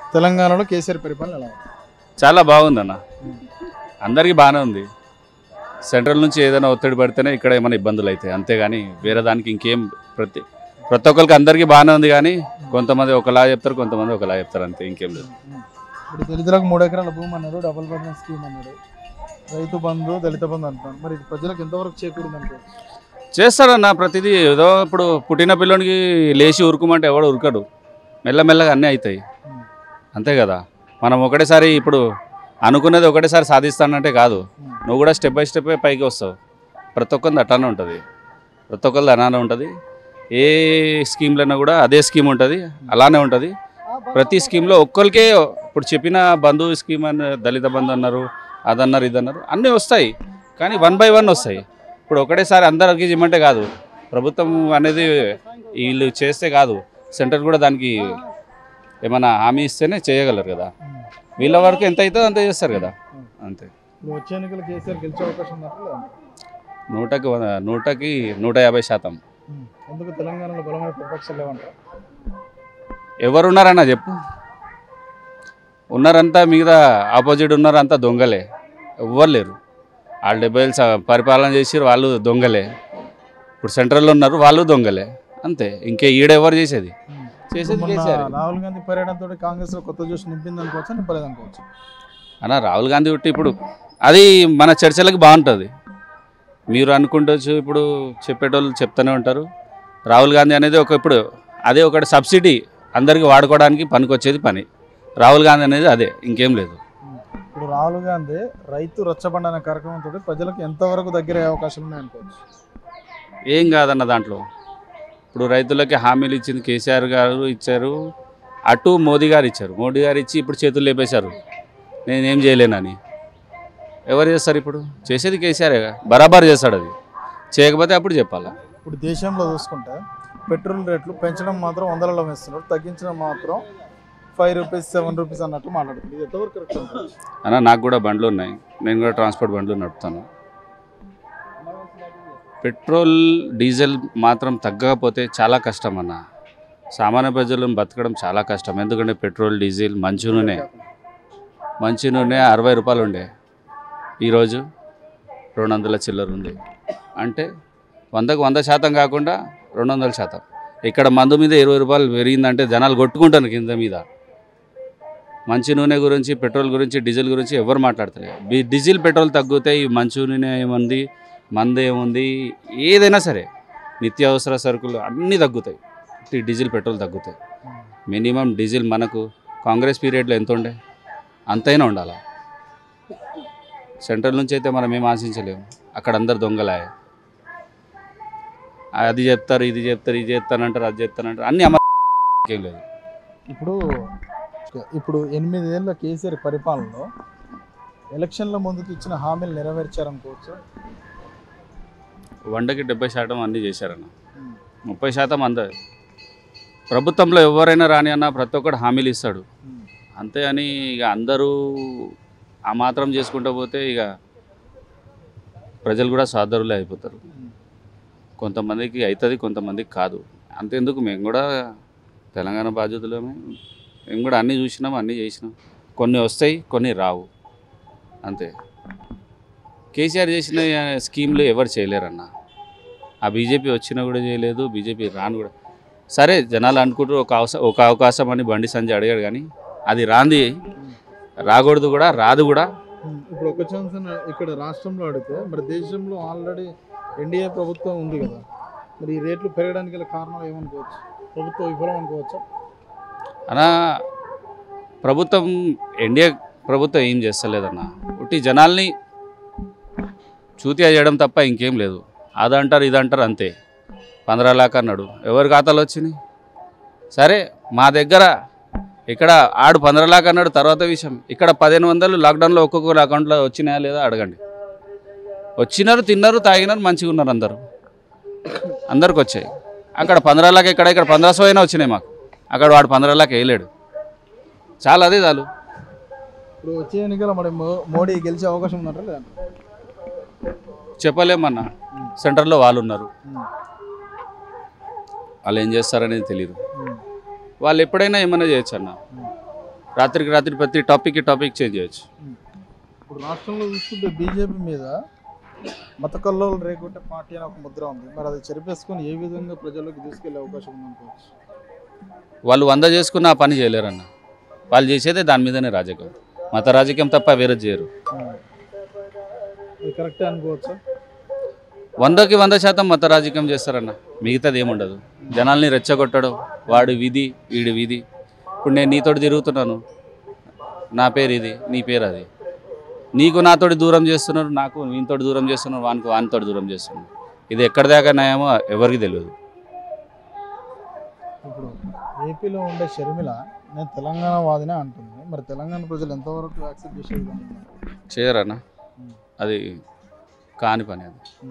తెలంగాణలో కేసీఆర్ పరిపాలన ఎలా ఉంది? చాలా బాగుందన్న, అందరికీ బాగానే ఉంది. సెంట్రల్ నుంచి ఏదైనా ఒత్తిడి పడితేనే ఇక్కడ ఏమైనా ఇబ్బందులు అవుతాయి, అంతేగాని వేరే దానికి ఇంకేం ప్రతి ఒక్కరికి అందరికీ బాగానే ఉంది. కానీ కొంతమంది ఒకలా చెప్తారు, కొంతమంది ఒకలా చెప్తారు, అంతే, ఇంకేం లేదు. ఇప్పుడు దళితులకు 3 ఎకరాల భూమి అన్నాడు, డబుల్ బెడ్రూమ్ స్కీమ్ అన్నాడు, రైతు బంధు, దళిత బంధు అంటున్నాడు. మరి ఇది ప్రజలకు ఎంతవరకు చేకూరింది అనుకోవచ్చు? చేస్తారన్న ప్రతిదీ. ఏదో ఇప్పుడు పుట్టిన పిల్లోనికి లేచి ఉరుకుమంటే ఎవడు ఉరకడు, మెల్లమెల్లగా అన్నీ అవుతాయి, అంతే కదా. మనం ఒకటేసారి ఇప్పుడు అనుకున్నది ఒకటేసారి సాధిస్తానంటే కాదు, నువ్వు కూడా స్టెప్ బై స్టెప్ పైకి వస్తావు. ప్రతి ఒక్కరిది అట్లానే ఉంటుంది, ప్రతి ఒక్కరిది అలానే ఉంటుంది. ఏ స్కీమ్లైనా కూడా అదే స్కీమ్ ఉంటుంది, అలానే ఉంటుంది. ప్రతి స్కీమ్లో ఒక్కరికే ఇప్పుడు చెప్పిన బంధు స్కీమ్ అని, దళిత బంధు అన్నారు, అదన్నారు, ఇదన్నారు, అన్నీ వస్తాయి. కానీ 1 by 1 వస్తాయి. ఇప్పుడు ఒకటేసారి అందరికీ ఇవ్వమంటే కాదు, ప్రభుత్వం అనేది వీళ్ళు చేస్తే కాదు, సెంటర్ కూడా దానికి ఏమైనా హామీ ఇస్తేనే చేయగలరు కదా. వీళ్ళ వరకు ఎంత అవుతుందో అంత చేస్తారు కదా, అంతే. వచ్చే ఎన్నికలు కేసీఆర్ గెలిచే అవకాశం ఉందంటే 100కి 150%. ఎందుకు తెలంగాణలో బలమైన ప్రతిపక్షాలు లేవంటారు? ఎవరున్నారన్నా చెప్పు, ఉన్నారంతా మిగతా ఆపోజిట్ ఉన్నారంతా దొంగలే, ఎవ్వరు లేరు. వాళ్ళు 70 ఏళ్ళు పరిపాలన చేసి వాళ్ళు దొంగలే. ఇప్పుడు సెంట్రల్లో ఉన్నారు, వాళ్ళు దొంగలే, అంతే. ఇంకే ఈడెవరు చేసేది కేసీఆర్. రాహుల్ గాంధీ పర్యటనతో కాంగ్రెస్ లో కొత్త జోష్ నింపింది అనుకోవచ్చు, నింపలేదు అనుకోవచ్చు అన్న. రాహుల్ గాంధీ ఉట్టి ఇప్పుడు అది మన చర్చలకు బాగుంటుంది, మీరు అనుకుంటవచ్చు. ఇప్పుడు చెప్పేటోళ్ళు చెప్తూనే ఉంటారు. రాహుల్ గాంధీ అనేది ఇప్పుడు అదే ఒకటి సబ్సిడీ అందరికీ వాడుకోవడానికి పనికొచ్చేది పని. రాహుల్ గాంధీ అనేది అదే, ఇంకేం లేదు. ఇప్పుడు రాహుల్ గాంధీ రైతు రచ్చబండ అనే కార్యక్రమంతో ప్రజలకు ఎంతవరకు దగ్గర అవకాశాలు ఉన్నాయనుకోవచ్చు? ఏం కాదన్న, దాంట్లో ఇప్పుడు రైతులకి హామీలు ఇచ్చింది కేసీఆర్ గారు ఇచ్చారు, అటు మోదీ గారు ఇచ్చారు. మోదీ గారు ఇచ్చి ఇప్పుడు చేతులు లేపేశారు, నేనేం చేయలేనని. ఎవరు చేస్తారు? ఇప్పుడు చేసేది కేసీఆర్ బరాబర్ చేస్తాడు, అది చేయకపోతే అప్పుడు చెప్పాలా. ఇప్పుడు దేశంలో చూసుకుంటే పెట్రోల్ రేట్లు పెంచడం మాత్రం 100లలో వేస్తున్నారు, తగ్గించడం మాత్రం 5 రూపీస్ 7 రూపీస్ అన్నట్లు మాట్లాడుతుంది. ఇది ఎంతవరకు కరెక్ట్ ఉంటుంది అన్న? నాకు కూడా బండ్లు ఉన్నాయి, నేను కూడా ట్రాన్స్పోర్ట్ బండ్లు నడుపుతాను. పెట్రోల్ డీజిల్ మాత్రం తగ్గకపోతే చాలా కష్టం అన్న. సామాన్య ప్రజలను బతకడం చాలా కష్టం. ఎందుకంటే పెట్రోల్, డీజిల్, మంచి నూనె 60 రూపాయలు ఉండే, ఈరోజు 200 చిల్లర ఉంది. అంటే 100కు 100% కాకుండా 200%. ఇక్కడ మందు మీద 20 రూపాయలు పెరిగిందంటే జనాలు కొట్టుకుంటారు కింద మీద. మంచి నూనె గురించి, పెట్రోల్ గురించి, డీజిల్ గురించి ఎవరు మాట్లాడతారు? డీజిల్ పెట్రోల్ తగ్గితే ఈ మంచి నూనె ఏముంది, మందు ఏముంది, ఏదైనా సరే నిత్యావసర సరుకులు అన్నీ తగ్గుతాయి, డీజిల్ పెట్రోల్ తగ్గుతాయి. మినిమం డీజిల్ మనకు కాంగ్రెస్ పీరియడ్లో ఎంత ఉండే అంతైనా ఉండాలి. సెంట్రల్ నుంచి అయితే మనం ఏం ఆశించలేము, అక్కడ అందరు దొంగలాయ. అది చెప్తారు, ఇది చెప్తారు, ఇది చేస్తానంటారు, అది చేస్తానంటారు, అన్నీ ఏం లేదు. ఇప్పుడు 8 ఏళ్ళ కేసీఆర్ పరిపాలనలో ఎలక్షన్ల ముందుకు ఇచ్చిన హామీలు నెరవేర్చారనుకోవచ్చు? 100కి 70% అన్నీ చేశారన్న. 30% అందరు ప్రభుత్వంలో ఎవరైనా రాని అన్న ప్రతి ఒక్కటి హామీలు ఇస్తాడు, అంతే అని ఇక అందరూ ఆ మాత్రం చేసుకుంటూ పోతే ఇక ప్రజలు కూడా సాధారులే అయిపోతారు. కొంతమందికి అవుతుంది, కొంతమందికి కాదు. అంతేందుకు, మేము కూడా తెలంగాణ బాధ్యతలమే, మేము కూడా అన్నీ చూసినాం, అన్నీ చేసినాం. కొన్ని వస్తాయి, కొన్ని రావు, అంతే. కేసీఆర్ చేసిన స్కీమ్లు ఎవరు చేయలేరన్న. ఆ బీజేపీ వచ్చినా కూడా చేయలేదు, బీజేపీ రాను కూడా. సరే జనాలు అనుకుంటారు ఒక అవకాశం అని బండి సంజయ్ అడిగాడు, కానీ అది రాంది, రాకూడదు కూడా, రాదు కూడా. ఇప్పుడు ఒక ఛాన్స్ ఇక్కడ రాష్ట్రంలో అడిగితే, మరి దేశంలో ఆల్రెడీ ఎన్డీఏ ప్రభుత్వం ఉంది కదా, మరి ఈ రేట్లు పెరగడానికి గల కారణాలు ఏమనుకోవచ్చు? ప్రభుత్వం విఫలం అనుకోవచ్చా? అన్న, ప్రభుత్వం ఎన్డీఏ ప్రభుత్వం ఏం చేస్తలేదన్న, ఉట్టి జనాల్ని చూతియా చేయడం తప్ప ఇంకేం లేదు. అదంటారు, ఇదంటారు, అంతే. 15 లాక్ అన్నాడు, ఎవరి ఖాతాలు వచ్చినాయి? సరే మా దగ్గర ఇక్కడ ఆడు 15 లాక్ అన్నాడు, తర్వాత విషయం. ఇక్కడ 1500 లాక్డౌన్లో ఒక్కొక్కరు అకౌంట్లో వచ్చినాయా లేదా అడగండి. వచ్చినారు, తిన్నారు, తాగినారు, మంచిగా ఉన్నారు, అందరికి వచ్చాయి. అక్కడ 15 లాక్ ఇక్కడ 1500 అయినా వచ్చినాయి మాకు, అక్కడ వాడు 15 లాక్ వేయలేడు. చాలా, అదే చాలు. ఇప్పుడు వచ్చే ఎన్నికల మరి మోడీ గెలిచే అవకాశం ఉందంటారా లేదా? చెప్పలేమన్నా, సెంటర్లో వాళ్ళు ఉన్నారు, వాళ్ళు ఏం చేస్తారనేది తెలియదు. వాళ్ళు ఎప్పుడైనా ఏమైనా చేయొచ్చు అన్న. రాత్రికి రాత్రి ప్రతి టాపిక్ చేంజ్ చేయొచ్చు. ఇప్పుడు రాష్ట్రంలో చూస్తుంటే బీజేపీ మీద మత కల్లోలు రేకుంటే పార్టీ అని ఒక ముద్ర ఉంది. మరి అది చెరిపేసుకొని ఏ విధంగా ప్రజల్లోకి తీసుకెళ్లే అవకాశం ఉందనుకోవచ్చు? వాళ్ళు 100 చేసుకున్న ఆ పని చేయలేరన్న. వాళ్ళు చేసేదే దాని మీదనే రాజకీయం, మత రాజకీయం తప్ప వేరే చేయరు. అది కరెక్టే అనుకోవచ్చా? 100కి 100% మత రాజకీయం చేస్తారన్న, మిగతాది ఏముండదు. జనాల్ని రెచ్చగొట్టడం, వాడు విధి వీడి విధి. ఇప్పుడు నేను నీతోటి తిరుగుతున్నాను, నా పేరు ఇది, నీ పేరు అది. నీకు నాతోటి దూరం చేస్తున్నారు, నాకు నీతోటి దూరం చేస్తున్నారు, వానితోటి దూరం చేస్తున్నారు. ఇది ఎక్కడి దాకా న్యాయమో ఎవరికి తెలియదు. ఇప్పుడు ఏపీలో ఉండే షర్మిల నేను తెలంగాణ వాదినే అంటుంది. మరి తెలంగాణ ప్రజలు ఎంతవరకు యాక్సెప్ట్ చేసే విధంగా ఉన్నారు? చేయరన్న, అది కాని పని.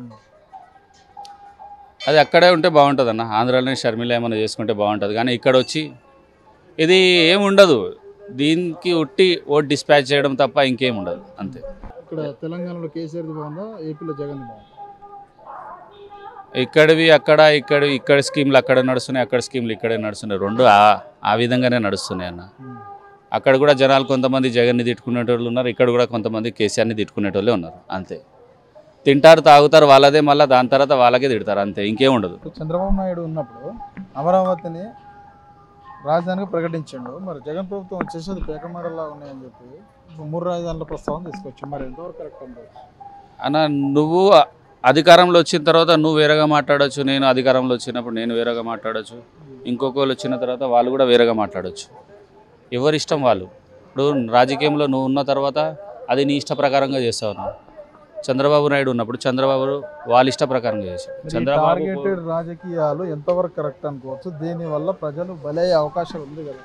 అది అక్కడే ఉంటే బాగుంటుంది అన్న. ఆంధ్రాలోనే షర్మిల ఏమైనా చేసుకుంటే బాగుంటుంది, కానీ ఇక్కడ వచ్చి ఇది ఏముండదు. దీనికి ఉట్టి ఓట్ డిస్పాచ్ చేయడం తప్ప ఇంకేం ఉండదు, అంతే. ఇక్కడ తెలంగాణలో కేసీఆర్ది బాగుందా, ఏపీలో జగన్ బాగుందా? ఇక్కడివి అక్కడ, ఇక్కడ స్కీమ్లు అక్కడ నడుస్తున్నాయి, అక్కడ స్కీమ్లు ఇక్కడే నడుస్తున్నాయి. రెండు ఆ విధంగానే నడుస్తున్నాయి అన్న. అక్కడ కూడా జనాలు కొంతమంది జగన్ని తిట్టుకునేటోళ్ళు ఉన్నారు, ఇక్కడ కూడా కొంతమంది కేసీఆర్ని తిట్టుకునేటోళ్ళే ఉన్నారు, అంతే. తింటారు తాగుతారు వాళ్ళదే, మళ్ళీ దాని తర్వాత వాళ్ళకే తిడతారు, అంతే, ఇంకేం ఉండదు. చంద్రబాబు నాయుడు ఉన్నప్పుడు అమరావతిని రాజధానిగా ప్రకటించాడు. మరి జగన్ ప్రభుత్వం వచ్చేసి అది పేకమేడలా ఉన్నాయని చెప్పి 3 రాజధానుల ప్రస్తావన తీసుకొచ్చి మరి ఎంతవరకు కరెక్ట్ అనుకోవచ్చు? అన్న, నువ్వు అధికారంలో వచ్చిన తర్వాత నువ్వు వేరేగా మాట్లాడచ్చు, నేను అధికారంలో వచ్చినప్పుడు నేను వేరేగా మాట్లాడచ్చు, ఇంకొకళ్ళు వచ్చిన తర్వాత వాళ్ళు కూడా వేరేగా మాట్లాడచ్చు. ఎవరిష్టం వాళ్ళు. ఇప్పుడు రాజకీయంలో నువ్వు ఉన్న తర్వాత అది నీ ఇష్ట ప్రకారంగా చేస్తావు. చంద్రబాబు నాయుడు ఉన్నప్పుడు చంద్రబాబు వాళ్ళ ఇష్ట ప్రకారంగా చేశారు. టార్గెటెడ్ రాజకీయాలు ఎంతవరకు కరెక్ట్ అనుకోవచ్చు? దీనివల్ల ప్రజలు బలయ్యే అవకాశం ఉంది కదా?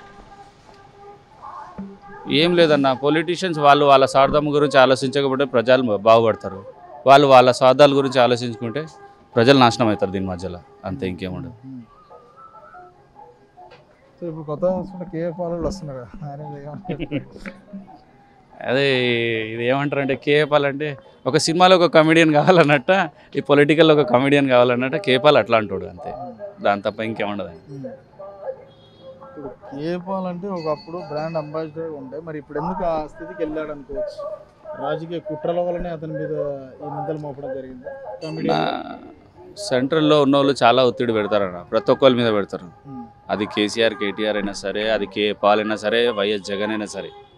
ఏం లేదన్న, పొలిటీషియన్స్ వాళ్ళు వాళ్ళ స్వార్థం గురించి ఆలోచించకపోతే ప్రజలు బాగుపడతారు. వాళ్ళు వాళ్ళ స్వార్థాల గురించి ఆలోచించుకుంటే ప్రజలు నాశనం అవుతారు దీని మధ్యలో, అంతే, ఇంకేముండదు. ఇప్పుడు కొత్త కేఎఫ్ వాళ్ళు వస్తున్నారు, అదే ఇది ఏమంటారంటే కేపాల్ అంటే ఒక సినిమాలో ఒక కమెడియన్ కావాలన్నట్ట, ఈ పొలిటికల్లో ఒక కమెడియన్ కావాలన్నట్ట కేపాల్ అట్లా అంటాడు, అంతే, దాని తప్ప ఇంకేముండదు. ఇప్పుడు కేపాల్ అంటే ఒకప్పుడు బ్రాండ్ అంబాసిడర్ ఉండే, మరి ఇప్పుడు ఎందుకు ఆ స్థితికి వెళ్ళాడు అనుకోవచ్చు? రాజకీయ కుట్రల వల్లనే అతని మీద ఈ నిందలు మోపడం జరిగింది. సెంట్రల్లో ఉన్న వాళ్ళు చాలా ఒత్తిడి పెడతారన్న, ప్రతి ఒక్కరి మీద పెడతారు. అది కేసీఆర్ కేటీఆర్ అయినా సరే, అది కేపాల్ అయినా సరే, వైఎస్ జగన్ అయినా సరే.